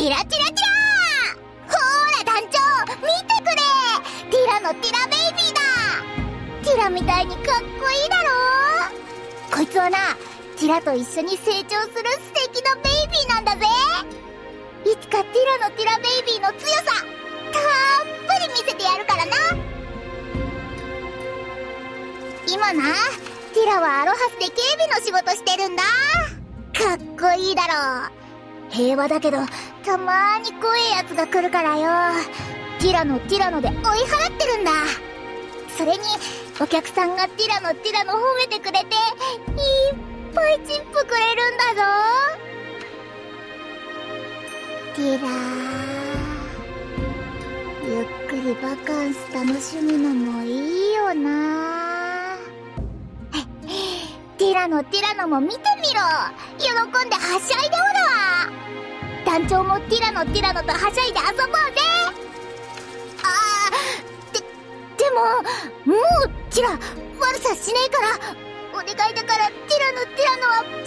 ティラティラティラほーら団長見てくれ、ティラのティラベイビーだ。ティラみたいにかっこいいだろ。こいつはな、ティラと一緒に成長する素敵なベイビーなんだぜ。いつかティラのティラベイビーの強さたっぷり見せてやるからな。今な、ティラはアロハスで警備の仕事してるんだ。かっこいいだろ。平和だけどたまーに怖えやつが来るからよ、ティラノティラノで追い払ってるんだ。それにお客さんがティラノティラノ褒めてくれていっぱいチップくれるんだぞ。ティラー、ゆっくりバカンス楽しむのもいいよな。ティラノティラノも見てみろ、喜んではしゃいでおるわ。団長もティラノティラノとはしゃいで遊ぼうぜ。でももうティラ悪さしねえから、お願いだからティラノティラノは